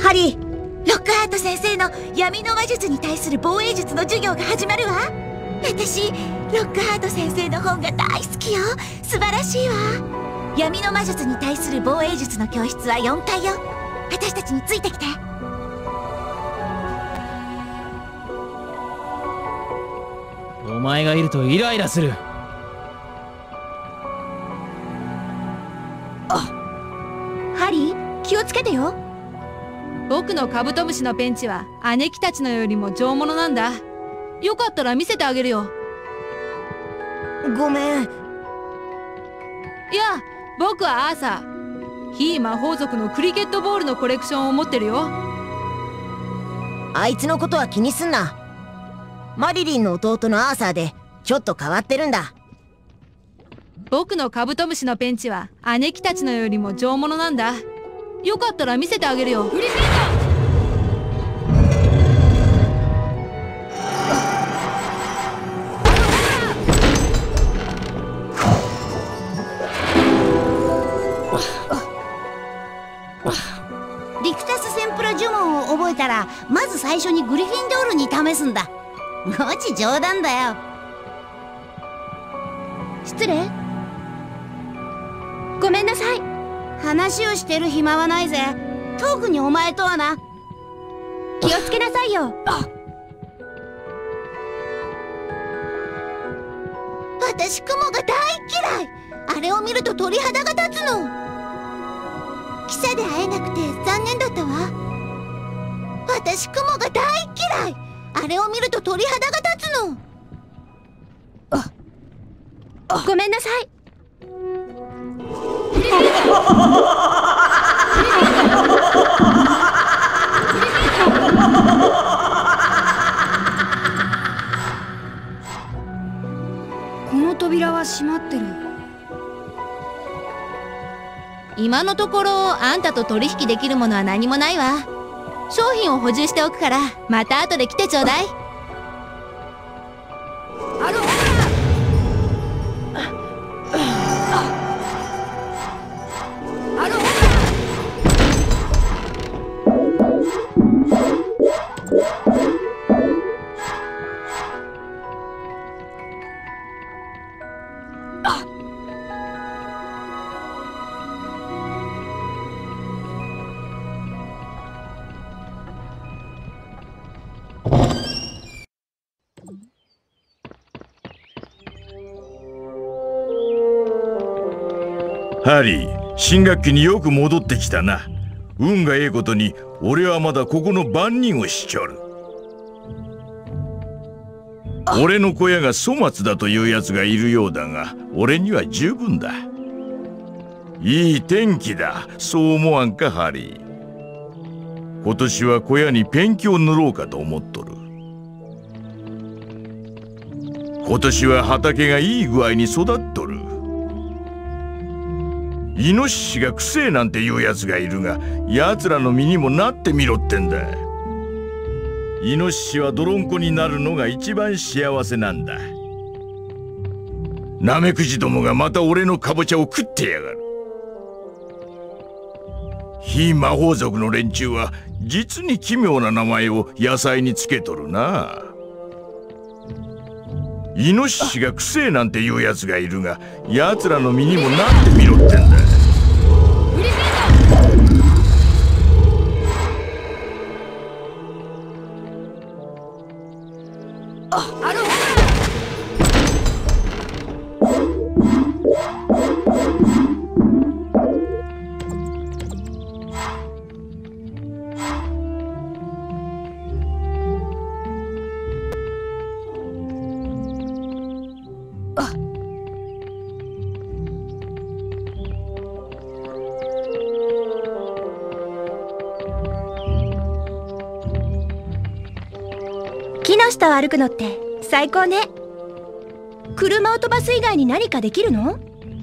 ハリー、ロックハート先生の闇の魔術に対する防衛術の授業が始まるわ。私、ロックハート先生の本が大好きよ。素晴らしいわ。闇の魔術に対する防衛術の教室は4階よ。私たちについてきて。 お前がいるとイライラする。 ハリー、気をつけてよ。 僕のカブトムシのペンチは姉貴たちのよりも上物なんだ。よかったら見せてあげるよ。 ごめん。 いや、僕はアーサー。非魔法族のクリケットボールのコレクションを持ってるよ。 あいつのことは気にすんな。マリリンの弟のアーサーでちょっと変わってるんだ。 僕のカブトムシのペンチは姉貴たちのよりも上物なんだ。よかったら見せてあげるよ。グリフィンリクタスセンプラ呪文を覚えたら、まず最初にグリフィンドールに試すんだ。もち冗談だよ。失礼。ごめんなさい。話をしてる暇はないぜ。特にお前とはな。気をつけなさいよ。私雲が大嫌い。あれを見ると鳥肌が立つの。汽車で会えなくて残念だったわ。私雲が大嫌い。あれを見ると鳥肌が立つの。ごめんなさい。 この扉は閉まってる。 今のところあんたと取引できるものは何もないわ。商品を補充しておくから、また後で来てちょうだい。 ハリー、新学期によく戻ってきたな。運がええことに俺はまだここの番人をしちょる。俺の小屋が粗末だというやつがいるようだが、俺には十分だ。いい天気だ、そう思わんかハリー。今年は小屋にペンキを塗ろうかと思っとる。今年は畑がいい具合に育っとる。イノシシがくせえなんていうやつがいるが、奴らの身にもなってみろってんだ。イノシシは泥んこになるのが一番幸せなんだ。ナメクジどもがまた俺のカボチャを食ってやがる。非魔法族の連中は実に奇妙な名前を野菜につけとるな。イノシシがくせえなんていうやつがいるが、奴らの身にもなってみろってんだ。 木の下を歩くのって最高ね。車を飛ばす以外に何かできるの？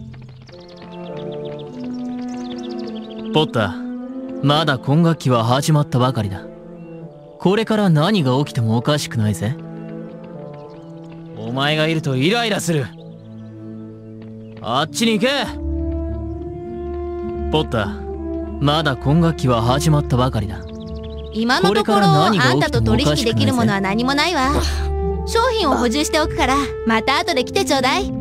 ポッター、まだ今学期は始まったばかりだ。これから何が起きてもおかしくないぜ。お前がいるとイライラする。あっちに行け。ポッター、まだ今学期は始まったばかりだ。 今のところあんたと取引できるものは何もないわ。商品を補充しておくからまた後で来てちょうだい。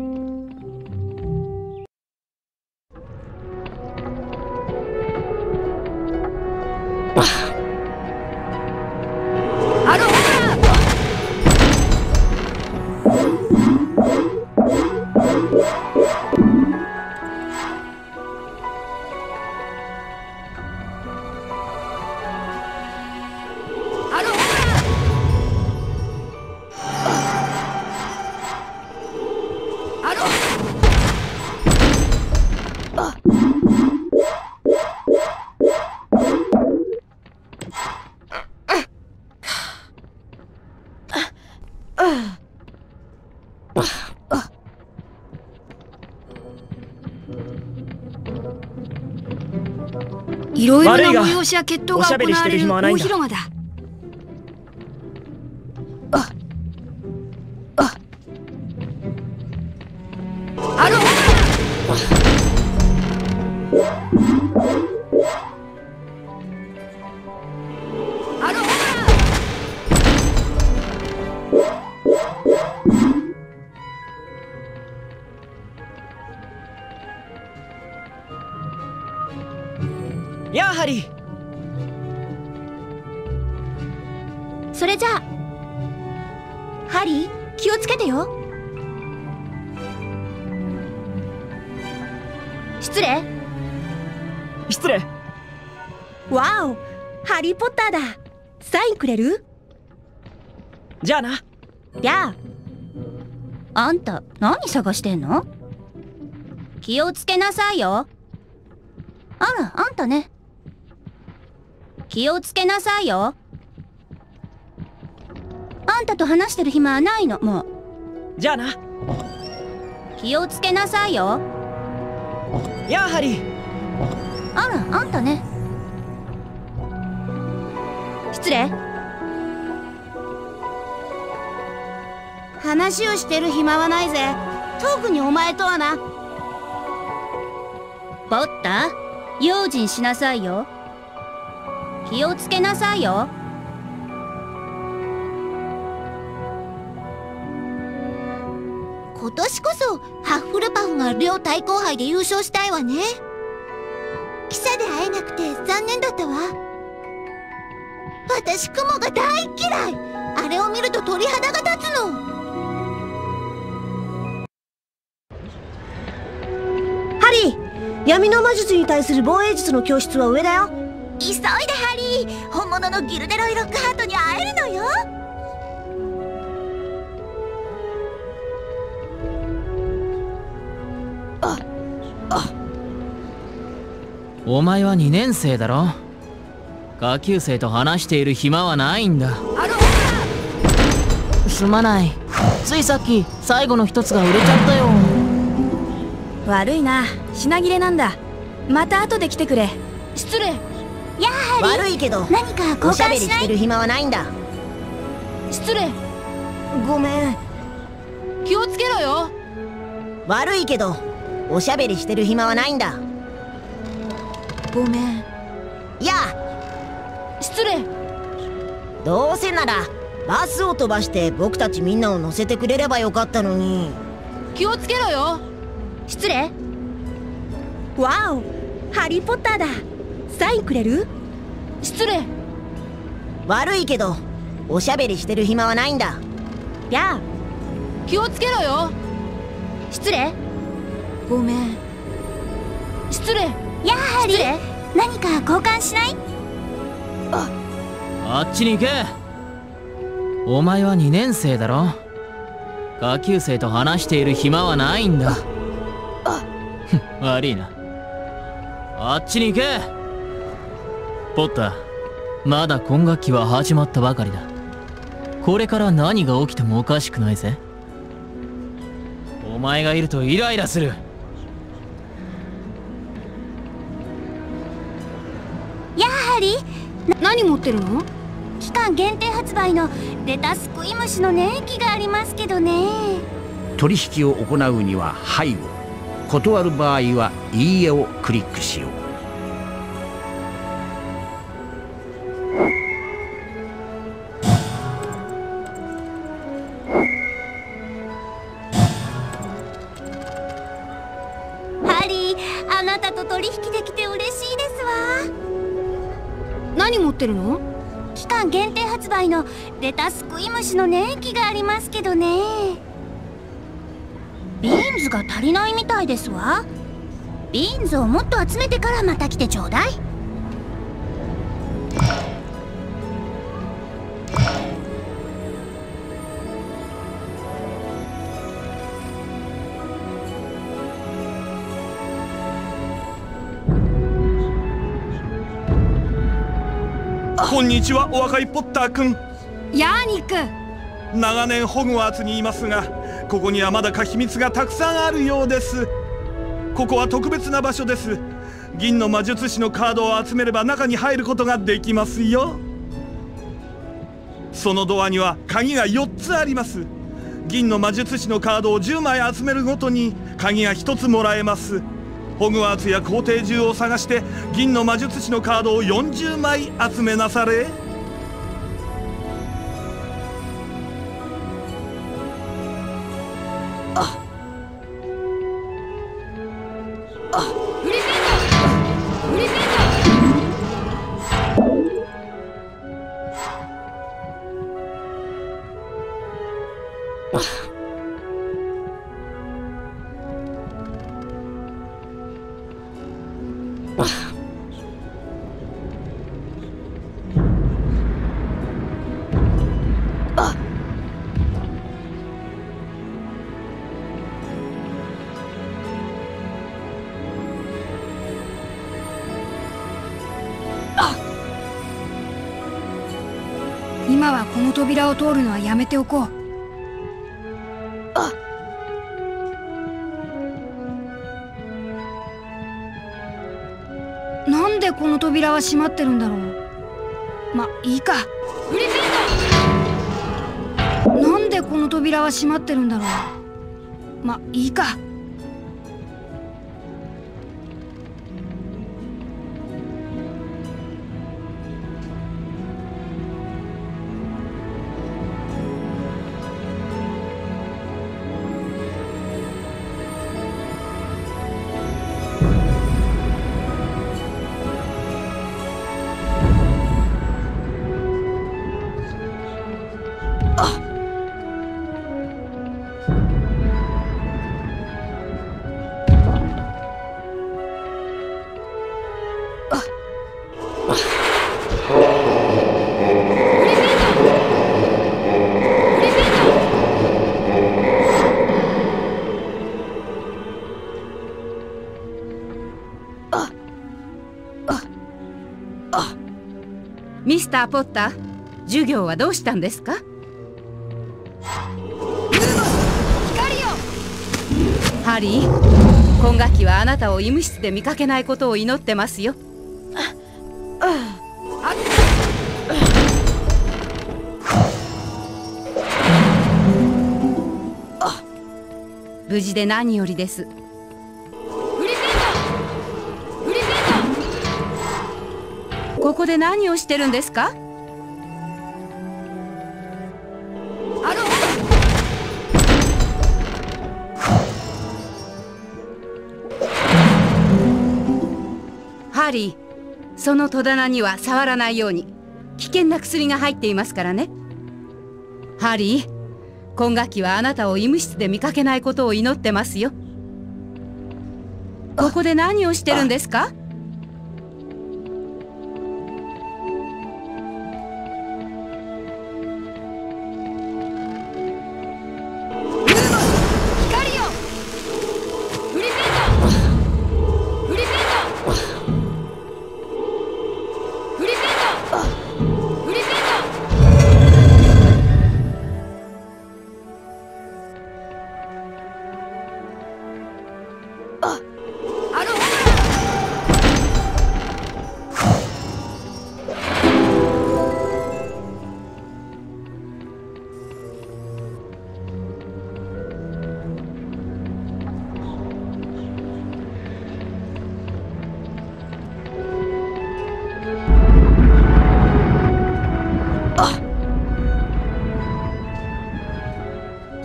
いろいろな催しや決闘が行われる大広間だ。 やあハリー。 それじゃあハリー、気をつけてよ。失礼。 失礼。 わお、ハリー・ポッターだ。サインくれる？ じゃあな。 やあ。あんた何探してんの？気をつけなさいよ。あら、あんたね。気をつけなさいよ。あんたと話してる暇はないの、もう。 じゃあな。 気をつけなさいよ。 やあハリー。 あら、あんたね。失礼。話をしてる暇はないぜ。特にお前とはな。ポッター、用心しなさいよ。気をつけなさいよ。今年こそハッフルパフが両対抗杯で優勝したいわね。汽車で会えなくて残念だったわ。私雲が大嫌い。あれを見ると鳥肌が立つの。 ハリー、闇の魔術に対する防衛術の教室は上だよ。 急いでハリー、本物のギルデロイロックハートに会えるのよ。 お前は2年生だろ。下級生と話している暇はないんだ。すまない、ついさっき最後の一つが売れちゃったよ。 悪いな、品切れなんだ。また後で来てくれ。 失礼。 やはり悪いけど何か交おしゃべり換しない？ してる暇はないんだ。 失礼。 ごめん。 気をつけろよ。 悪いけどおしゃべりしてる暇はないんだ。 ごめん。 やあ。 失礼。 どうせならバスを飛ばして僕たちみんなを乗せてくれればよかったのに。 気をつけろよ。 失礼。わお、ハリー・ポッターだ。サインくれる？ 失礼。 悪いけどおしゃべりしてる暇はないんだ。 やあ。 気をつけろよ。 失礼。 ごめん。失礼。 やあハリー、何か交換しない？ あっちに行け。お前は2年生だろ。下級生と話している暇はないんだ。悪いな。あっちに行け。ポッター、まだ今学期は始まったばかりだ。これから何が起きてもおかしくないぜ。お前がいるとイライラする。 やあハリー、 何持ってるの？ 期間限定発売のレタス食い虫の粘液がありますけどね。 取引を行うには「はい」を、断る場合は「いいえ」をクリックしよう。 ハリー、あなたと取引できて嬉しいですわ。 何持ってるの？ 期間限定発売のレタスクイムシの粘液がありますけどね。ビーンズが足りないみたいですわ。ビーンズをもっと集めてからまた来てちょうだい。 こんにちは、お若いポッターくん。 ヤーニック。 長年ホグワーツにいますが、ここにはまだか秘密がたくさんあるようです。ここは特別な場所です。銀の魔術師のカードを集めれば中に入ることができますよ。そのドアには鍵が4つあります。銀の魔術師のカードを10枚集めるごとに鍵が1つもらえます。ホグワーツや皇帝中を探して銀の魔術師のカードを40枚集めなされ。 プレゼント。プレゼン今はこの扉を通るのはやめておこう。なんでこの扉は閉まってるんだろう。ま、いいか。プレゼント。なんでこの扉は閉まってるんだろう。ま、いいか。 ミスター・ポッター、授業はどうしたんですか？ハリー、今学期はあなたを医務室で見かけないことを祈ってますよ。無事で何よりです。 プレゼント。プレゼント。 ここで何をしてるんですか？ハリー、その戸棚には触らないように。危険な薬が入っていますからね。ハリー、今学期はあなたを医務室で見かけないことを祈ってますよ。ここで何をしてるんですか？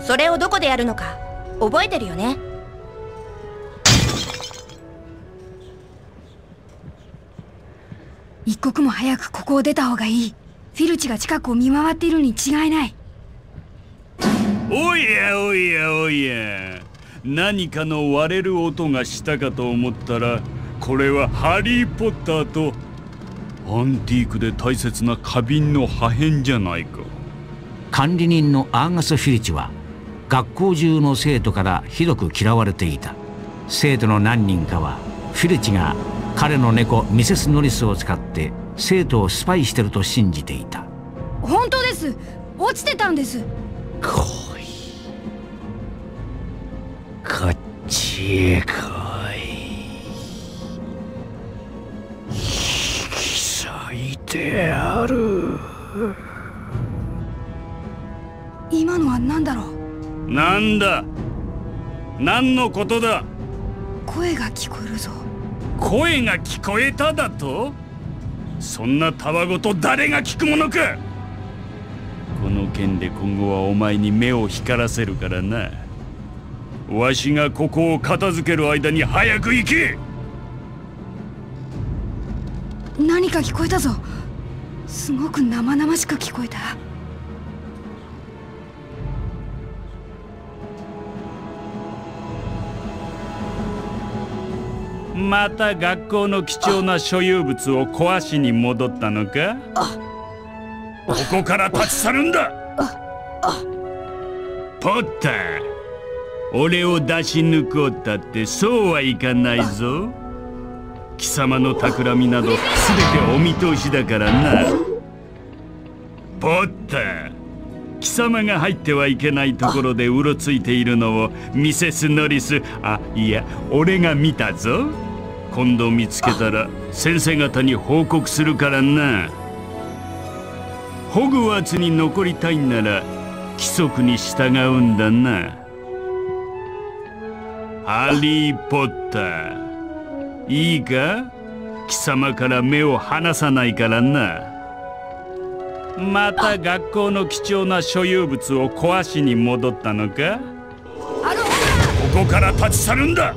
それをどこでやるのか覚えてるよね？ 一刻も早くここを出た方がいい。フィルチが近くを見回っているに違いない。 おやおやおや、何かの割れる音がしたかと思ったら、これはハリー・ポッターとアンティークで大切な花瓶の破片じゃないか。 管理人のアーガス・フィルチは学校中の生徒からひどく嫌われていた。生徒の何人かはフィルチが彼の猫ミセス・ノリスを使って生徒をスパイしてると信じていた。 本当です。落ちてたんです。 来い、こっちへ来い。引き裂いてやる。 今のは何だろう。 なんだ、何のことだ。 声が聞こえるぞ。 声が聞こえただと？そんなたわごと誰が聞くものか。この件で今後はお前に目を光らせるからな。わしがここを片付ける間に早く行け。 何か聞こえたぞ。すごく生々しく聞こえた。 また学校の貴重な所有物を壊しに戻ったのか。ここから立ち去るんだ。ポッター、俺を出し抜こうったってそうはいかないぞ。貴様の企みなど全てお見通しだからな。ポッター、貴様が入ってはいけないところでうろついているのをミセス・ノリス、いや俺が見たぞ。今度見つけたら先生方に報告するからな。ホグワーツに残りたいんなら規則に従うんだな。ハリー・ポッター、いいか、貴様から目を離さないからな。また学校の貴重な所有物を壊しに戻ったのか。ここから立ち去るんだ。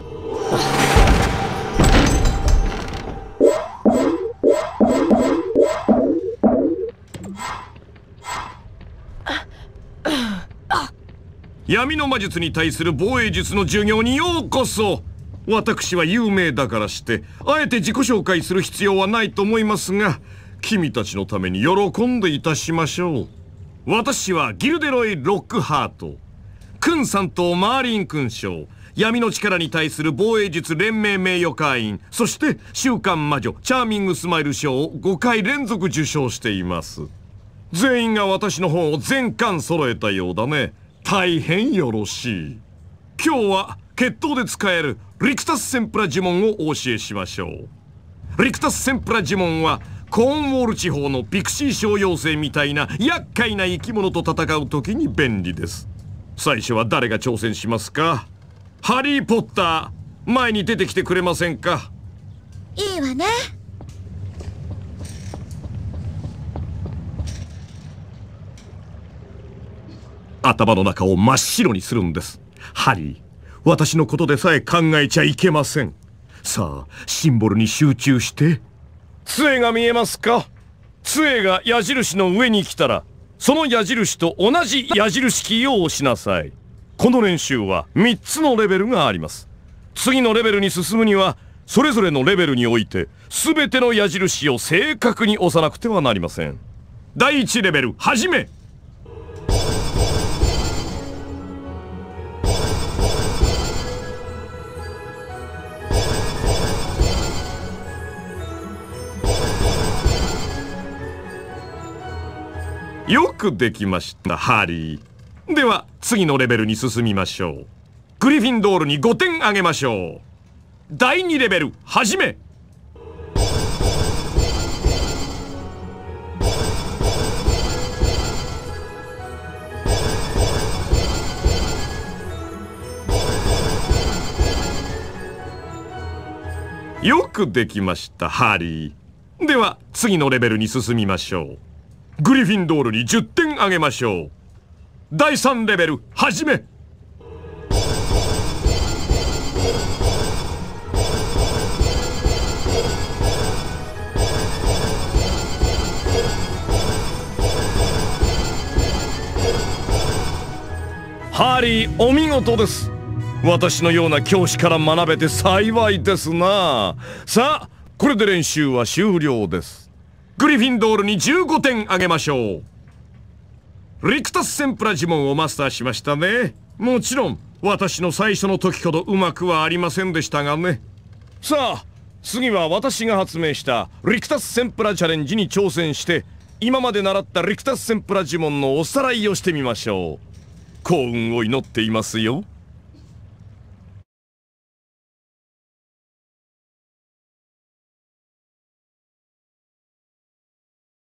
闇の魔術に対する防衛術の授業にようこそ。私は有名だからしてあえて自己紹介する必要はないと思いますが、君たちのために喜んでいたしましょう。私はギルデロイ・ロックハート、クンさんとマーリン勲章、闇の力に対する防衛術連盟名誉会員、そして週刊魔女チャーミングスマイル賞を5回連続受賞しています。全員が私の本を全巻揃えたようだね。大変よろしい。今日は決闘で使えるリクタス・センプラ呪文をお教えしましょう。リクタス・センプラ呪文はコーンウォール地方のピクシー小妖精みたいな厄介な生き物と戦う時に便利です。最初は誰が挑戦しますか？ハリー・ポッター、前に出てきてくれませんか？ いいわね。 頭の中を真っ白にするんです。ハリー、私のことでさえ考えちゃいけません。さあ、シンボルに集中して。杖が見えますか？杖が矢印の上に来たら、その矢印と同じ矢印キーを押しなさい。この練習は3つのレベルがあります。次のレベルに進むには、それぞれのレベルにおいて全ての矢印を正確に押さなくてはなりません。第1レベル、始め。よくできました、ハリー。では次のレベルに進みましょう。グリフィンドールに5点あげましょう。第2レベル、始め。よくできました、ハリー。では次のレベルに進みましょう。グリフィンドールに10点あげましょう。 第3レベル始め。ハリー、お見事です。私のような教師から学べて幸いですな。さあ、これで練習は終了です。グリフィンドールに15点あげましょう。リクタスセンプラ呪文をマスターしましたね。もちろん私の最初の時ほどうまくはありませんでしたがね。さあ、次は私が発明したリクタスセンプラチャレンジに挑戦して、今まで習ったリクタスセンプラ呪文のおさらいをしてみましょう。幸運を祈っていますよ。